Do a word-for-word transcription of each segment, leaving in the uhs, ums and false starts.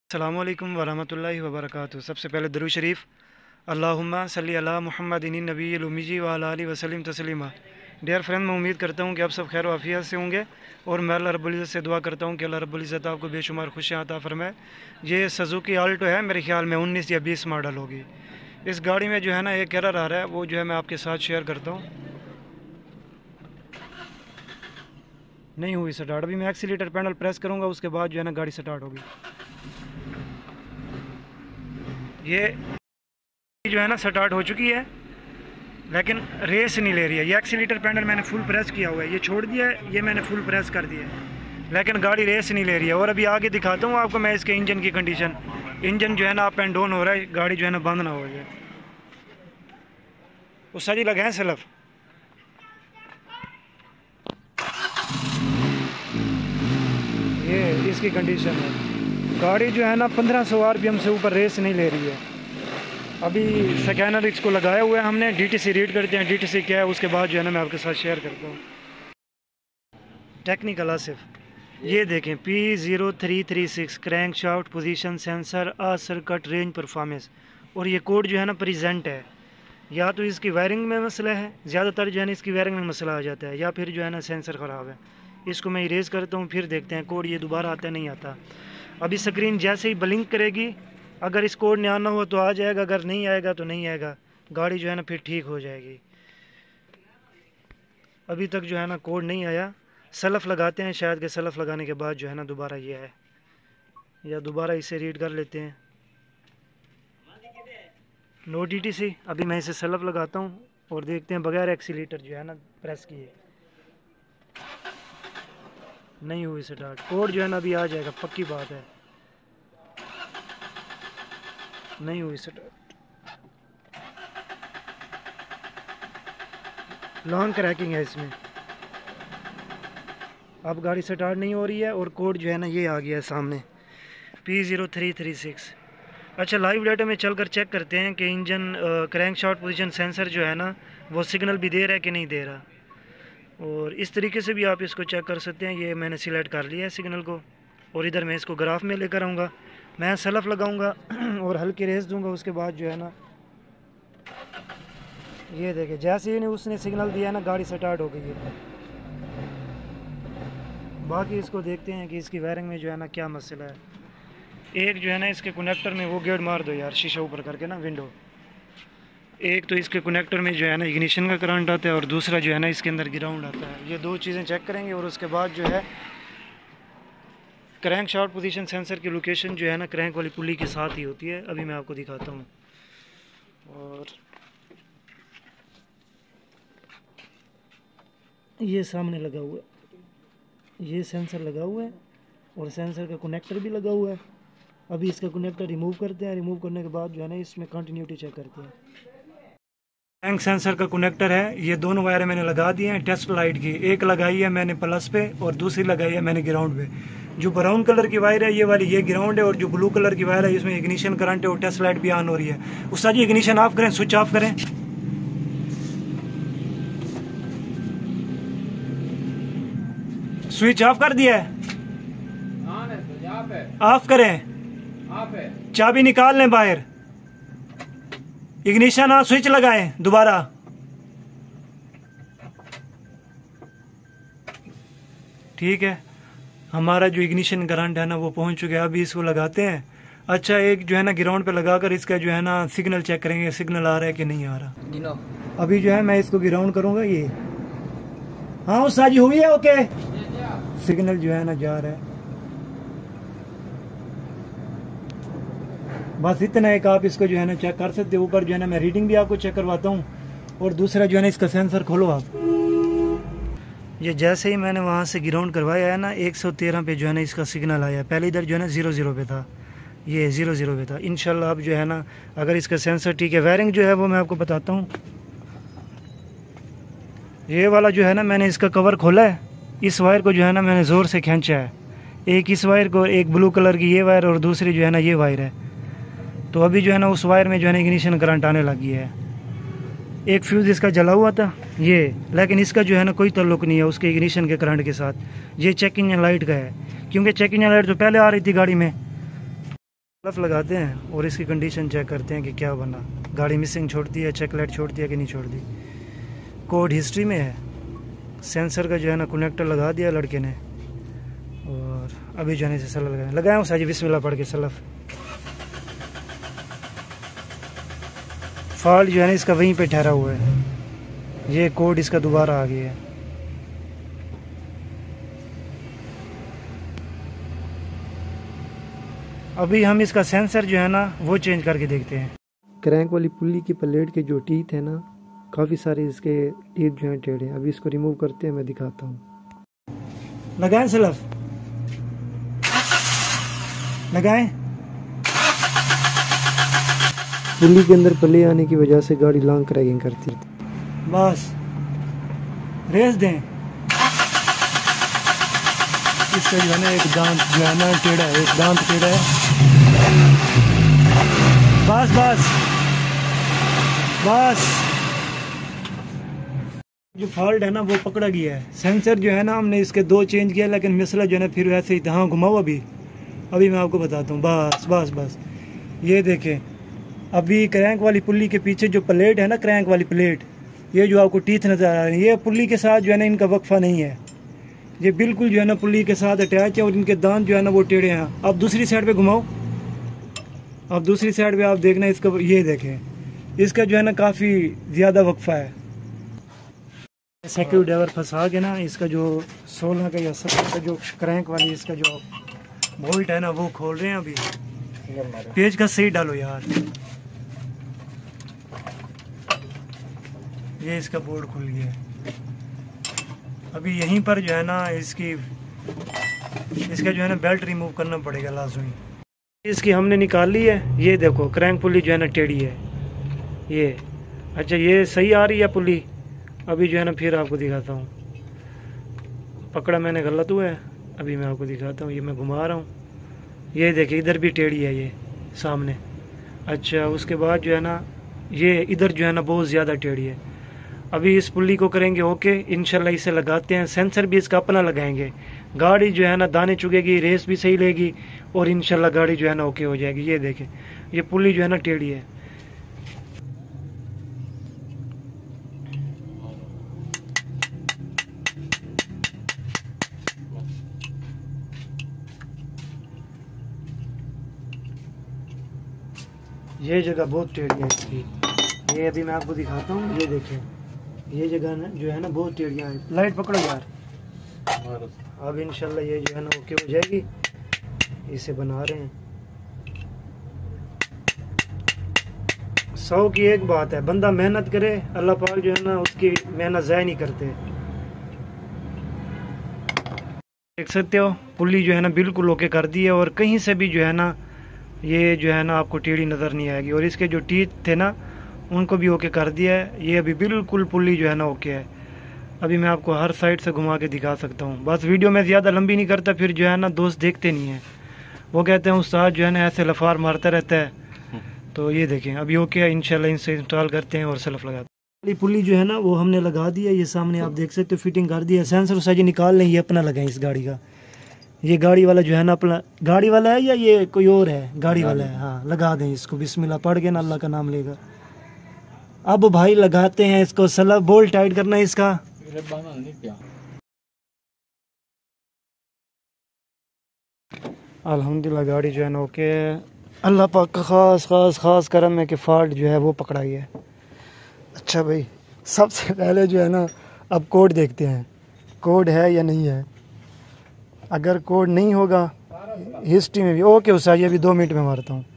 अस्सलामु अलैकुम वरहमतुल्लाहि वबरकातुहू। सबसे पहले दरूद शरीफ, अल्लाहुम्मा सल्ली अला मुहम्मदिन नबील उम्मी व अला आलिहि वसल्लम तस्लीमा। डियर फ्रेंड, मैं उम्मीद करता हूँ कि आप सब खैर वाफियत से होंगे और मैं अल्लाह रब्बुल इज़्ज़त से दुआ करता हूँ कि अल्लाह रब्बुल इज़्ज़त आपको बेशुमार खुशियाँ अता फरमाए। ये सुज़ुकी आल्टो है, मेरे ख्याल में उन्नीस या बीस मॉडल होगी। इस गाड़ी में जो है ना एक एरर आ रहा है, वो जो है मैं आपके साथ शेयर करता हूँ। नहीं हुई स्टार्ट। अभी मैं एक्सीलेटर पैडल प्रेस करूँगा, उसके बाद जो है ना गाड़ी स्टार्ट होगी। ये जो है ना स्टार्ट हो चुकी है, लेकिन रेस नहीं ले रही है। ये एक्सीलेटर पैडल मैंने फुल प्रेस किया हुआ है, ये छोड़ दिया है, ये मैंने फुल प्रेस कर दिया है, लेकिन गाड़ी रेस नहीं ले रही है। और अभी आगे दिखाता हूँ आपको मैं इसके इंजन की कंडीशन। इंजन जो है ना अप एंड डाउन हो रहा है, गाड़ी जो है ना बंद ना हो जाए। उस सारी लगे हैं सेल्फ। ये इसकी कंडीशन है। गाड़ी जो है ना पंद्रह सौ आर पी एम से ऊपर रेस नहीं ले रही है। अभी स्कैनर इसको लगाया हुआ है हमने, डीटीसी रीड करते हैं डीटीसी क्या है, उसके बाद जो है ना मैं आपके साथ शेयर करता हूँ। टेक्निकल आसिफ, ये देखें P zero three three six crankshaft position sensor A circuit range performance. और ये कोड जो है ना प्रेजेंट है। या तो इसकी वायरिंग में मसला है, ज़्यादातर जो है ना इसकी वायरिंग में मसला आ जाता है, या फिर जो है ना सेंसर ख़राब है। इसको मैं इरेज करता हूँ, फिर देखते हैं कोड ये दोबारा आता है नहीं आता। अभी स्क्रीन जैसे ही ब्लिंक करेगी, अगर इस कोड ने आना हो तो आ जाएगा, अगर नहीं आएगा तो नहीं आएगा। गाड़ी जो है ना फिर ठीक हो जाएगी। अभी तक जो है ना कोड नहीं आया। सलफ लगाते हैं, शायद के सलफ लगाने के बाद जो है ना दोबारा ये है, या दोबारा इसे रीड कर लेते हैं। No D T C. अभी मैं इसे सलफ लगाता हूँ और देखते हैं बगैर एक्सीलेटर जो है ना प्रेस किए नहीं हुई स्टार्ट। कोड जो है ना अभी आ जाएगा, पक्की बात है। नहीं हुई स्टार्ट, लॉन्ग क्रैकिंग है इसमें। अब गाड़ी स्टार्ट नहीं हो रही है और कोड जो है ना ये आ गया है सामने, P zero three three six. अच्छा, लाइव डाटा में चलकर चेक करते हैं कि engine crankshaft position sensor जो है ना वो सिग्नल भी दे रहा है कि नहीं दे रहा। और इस तरीके से भी आप इसको चेक कर सकते हैं। ये मैंने सिलेक्ट कर लिया है सिग्नल को, और इधर मैं इसको ग्राफ में लेकर आऊँगा। मैं सलफ लगाऊंगा और हल्की रेस दूंगा। उसके बाद जो है ना ये देखे, जैसे ही नहीं उसने सिग्नल दिया ना गाड़ी स्टार्ट हो गई है। बाकी इसको देखते हैं कि इसकी वायरिंग में जो है ना क्या मसला है। एक जो है ना इसके कनेक्टर में वो गेट मार दो यार, शीशा ऊपर करके ना विंडो। एक तो इसके कनेक्टर में जो है ना इग्निशन का करंट आता है, और दूसरा जो है ना इसके अंदर ग्राउंड आता है। ये दो चीज़ें चेक करेंगे और उसके बाद जो है क्रैंक शाफ्ट पोजीशन सेंसर की लोकेशन जो है ना क्रैंक वाली पुली के साथ ही होती है। अभी मैं आपको दिखाता हूँ। और ये सामने लगा हुआ है, ये सेंसर लगा हुआ है और सेंसर का कनेक्टर भी लगा हुआ है। अभी इसका कनेक्टर रिमूव करते हैं। रिमूव करने के बाद जो है ना इसमें कंटिन्यूटी चेक करते हैं। टैंक सेंसर का कनेक्टर है, ये दोनों वायर मैंने लगा दिए हैं टेस्ट लाइट की। एक लगाई है मैंने प्लस पे और दूसरी लगाई है मैंने ग्राउंड पे। जो ब्राउन कलर की वायर है ये वाली, ये ग्राउंड है, और जो ब्लू कलर की वायर है इसमें इग्निशन करंट है और टेस्ट लाइट भी ऑन हो रही है। उसका जी इग्निशन ऑफ करें, स्विच ऑफ करें। स्विच ऑफ कर दिया है, ऑफ करें, चाबी निकाल लें बाहर, इग्निशन ऑन, स्विच लगाएं दोबारा। ठीक है, हमारा जो इग्निशन करंट है ना वो पहुंच चुका है। अभी इसको लगाते हैं। अच्छा, एक जो है ना ग्राउंड पे लगाकर इसका जो है ना सिग्नल चेक करेंगे, सिग्नल आ रहा है कि नहीं आ रहा। अभी जो है मैं इसको ग्राउंड करूंगा। ये हाँ उस साजी हुई है, ओके। सिग्नल जो है ना जा रहा है। बस इतना एक आप इसको जो है ना चेक कर सकते हो। ऊपर जो है ना मैं रीडिंग भी आपको चेक करवाता हूँ। और दूसरा जो है ना इसका सेंसर खोलो आप। ये जैसे ही मैंने वहाँ से ग्राउंड करवाया है ना, एक सौ तेरह पे जो है ना इसका सिग्नल आया। पहले इधर जो है ना ज़ीरो ज़ीरो पे था, ये ज़ीरो ज़ीरो पे था। इंशाल्लाह अब जो है ना अगर इसका सेंसर ठीक है। वायरिंग जो है वो मैं आपको बताता हूँ। ये वाला जो है ना मैंने इसका कवर खोला है। इस वायर को जो है ना मैंने ज़ोर से खींचा है, एक इस वायर को, एक ब्लू कलर की ये वायर, और दूसरी जो है ना ये वायर है। तो अभी जो है ना उस वायर में जो है ना इग्निशन करंट आने लगी है। एक फ्यूज़ इसका जला हुआ था ये, लेकिन इसका जो है ना कोई ताल्लुक नहीं है उसके इग्निशन के करंट के साथ। ये चेक इंजन लाइट का है, क्योंकि चेक इंजन लाइट तो पहले आ रही थी गाड़ी में। सलफ लगाते हैं और इसकी कंडीशन चेक करते हैं कि क्या बना, गाड़ी मिसिंग छोड़ती है, चेक लाइट छोड़ती है कि नहीं छोड़ती। कोड हिस्ट्री में है। सेंसर का जो है ना कनेक्टर लगा दिया लड़के ने और अभी जो है सलफ लगाए लगाया हूँ साजी बिस्मिल्लाह पढ़ के सलफ। फॉल्ट जो है ना इसका वहीं पे ठहरा हुआ है, ये कोड इसका दोबारा आ गया है। अभी हम इसका सेंसर जो है ना वो चेंज करके देखते हैं। क्रैंक वाली पुल्ली की प्लेट के जो टीथ है ना, काफ़ी सारे इसके टीथ जो हैं टेढ़े। अभी इसको रिमूव करते हैं, मैं दिखाता हूँ। लगाएं सलफ, लगाएं। पुल्ली के अंदर पले आने की वजह से गाड़ी लॉन्ग क्रैकिंग करती है। बस रेस दें। इसका जो है ना एक दांत जो है ना टेढ़ा है, एक दांत टेढ़ा है। बस बस बस जो फॉल्ट है ना वो पकड़ा गया है। सेंसर जो है ना हमने इसके दो चेंज किया, लेकिन मसला जो है ना फिर वैसे ही। हाँ घुमाओ अभी अभी मैं आपको बताता हूँ। बस बस बस ये देखें, अभी क्रैंक वाली पुल्ली के पीछे जो प्लेट है ना, क्रैंक वाली प्लेट, ये जो आपको टीथ नज़र आ रही है, ये पुल्ली के साथ जो है ना इनका वक्फा नहीं है। ये बिल्कुल जो है ना पुल्ली के साथ अटैच है और इनके दांत जो है ना वो टेढ़े हैं। अब दूसरी साइड पे घुमाओ, अब दूसरी साइड पे आप देखना इसका, ये देखें इसका जो है ना काफ़ी ज़्यादा वक्फा है। सेक्यू ड्राइवर फंसा के ना इसका जो सोलह का या सत्रह का जो क्रैंक वाली इसका जो बोल्ट है ना वो खोल रहे हैं। अभी पेज का सही डालो यार। ये इसका बोर्ड खुल गया है। अभी यहीं पर जो है ना इसकी इसका जो है ना बेल्ट रिमूव करना पड़ेगा लाजमी। इसकी हमने निकाल ली है। ये देखो क्रैंक पुली जो है ना टेढ़ी है ये। अच्छा ये सही आ रही है पुली। अभी जो है ना फिर आपको दिखाता हूँ। पकड़ा मैंने गलत हुआ है, अभी मैं आपको दिखाता हूँ। ये मैं घुमा रहा हूँ, ये देखिए इधर भी टेढ़ी है ये सामने। अच्छा उसके बाद जो है ना ये इधर जो है ना बहुत ज़्यादा टेढ़ी है। अभी इस पुल्ली को करेंगे ओके, इंशाल्लाह इसे लगाते हैं। सेंसर भी इसका अपना लगाएंगे। गाड़ी जो है ना दाने चुगेगी, रेस भी सही लेगी और इंशाल्लाह गाड़ी जो है ना ओके हो जाएगी। ये देखें ये पुल्ली जो है ना टेढ़ी है। ये जगह बहुत टेढ़ी है इसकी। ये अभी मैं आपको दिखाता हूँ। ये देखें ये जगह ना जो है ना बहुत टेढ़ियाँ है। लाइट पकड़ो यार। अब इंशाल्लाह ये जो है ना ओके हो जाएगी। इसे बना रहे हैं। सौ की एक बात है, बंदा मेहनत करे, अल्लाह पाक जो है ना उसकी मेहनत ज़ाया नहीं करते। देख सकते हो पुल्ली जो है ना बिल्कुल ओके कर दी है और कहीं से भी जो है ना ये जो है ना आपको टेढ़ी नज़र नहीं आएगी। और इसके जो टीथ थे ना उनको भी ओके कर दिया है। ये अभी बिल्कुल पुल्ली जो है ना ओके है। अभी मैं आपको हर साइड से घुमा के दिखा सकता हूँ। बस वीडियो में ज़्यादा लंबी नहीं करता, फिर जो है ना दोस्त देखते नहीं हैं। वो कहते हैं उस्ताद जो है ना ऐसे लफार मारता रहता है। तो ये देखें अभी ओके है। इंशाल्लाह इनसे इंस्टॉल करते हैं और सेल्फ लगाते हैं। पुल्ली जो है ना वो हमने लगा दी है। ये सामने आप देख सकते हो फिटिंग कर दी है। सेंसर साइज निकाल लें, ये अपना लगाएं इस गाड़ी का। ये गाड़ी वाला जो है ना अपना गाड़ी वाला है या ये कोई और है? गाड़ी वाला है। हाँ लगा दें इसको, बिस्मिल्लाह पढ़ के ना अल्लाह का नाम लेगा। अब भाई लगाते हैं इसको। सलब बोल्ट टाइट करना है इसका। अल्हम्दुलिल्लाह गाड़ी जो है ना ओके है। अल्लाह पाक का खास खास खास करम है कि फॉल्ट जो है वो पकड़ाई है। अच्छा भाई सबसे पहले जो है ना अब कोड देखते हैं, कोड है या नहीं है। अगर कोड नहीं होगा हिस्ट्री में भी ओके उस्ताद, ये भी दो मिनट में मारता हूँ।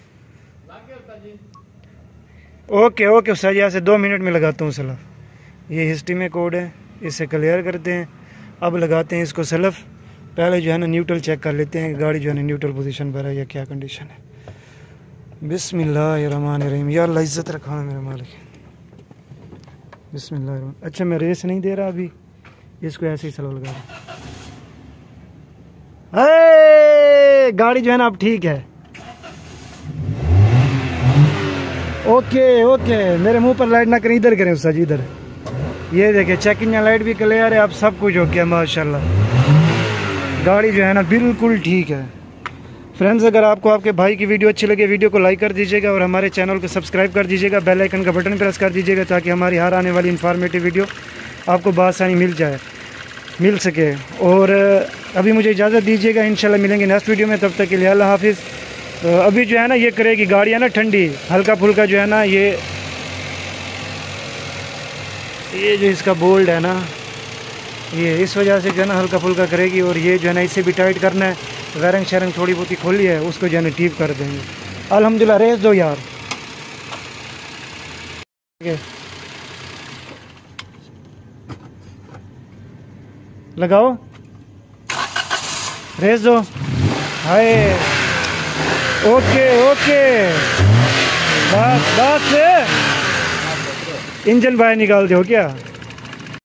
ओके ओके उस्ताद यहाँ से दो मिनट में लगाता हूँ सलफ। ये हिस्ट्री में कोड है, इसे क्लियर करते हैं। अब लगाते हैं इसको सलफ। पहले जो है ना न्यूट्रल चेक कर लेते हैं, गाड़ी जो है ना न्यूट्रल पोजीशन पर है या क्या कंडीशन है। बिस्मिल्लाहिर्रहमानिर्रहीम। या अल्लाह इज़्ज़त रखा मेरे मालिक। बिस्मिल्लाह। अच्छा मैं रेस नहीं दे रहा अभी, इसको ऐसे ही सलफ लगा रहा। ए, गाड़ी जो है ना अब ठीक है। ओके ओके मेरे मुंह पर लाइट ना करें, इधर करें उस्ताद जी इधर। ये देखें चेकिंग लाइट भी क्लियर है। अब सब कुछ ओके है माशाल्लाह। गाड़ी जो है ना बिल्कुल ठीक है। फ्रेंड्स, अगर आपको आपके भाई की वीडियो अच्छी लगे वीडियो को लाइक कर दीजिएगा और हमारे चैनल को सब्सक्राइब कर दीजिएगा, बेल आइकन का बटन प्रेस कर दीजिएगा ताकि हमारी हर आने वाली इन्फॉर्मेटिव वीडियो आपको बआसानी मिल जाए मिल सके। और अभी मुझे इजाज़त दीजिएगा, इंशाल्लाह मिलेंगे नेक्स्ट वीडियो में, तब तक के लिए अल्लाह हाफिज़। अभी जो है ना ये करेगी गाड़ी है ना ठंडी, हल्का फुल्का जो है ना ये ये जो इसका बोल्ट है ना ये इस वजह से जो है ना हल्का फुल्का करेगी। और ये जो है ना इसे भी टाइट करना है, वायरिंग शायरिंग थोड़ी बहुत ही खोली है उसको जो है ना टीप कर देंगे। अल्हम्दुलिल्लाह, रेस दो यार, लगाओ रेस दो। हाय ओके ओके, बस बस इंजन बाहर निकाल दो क्या।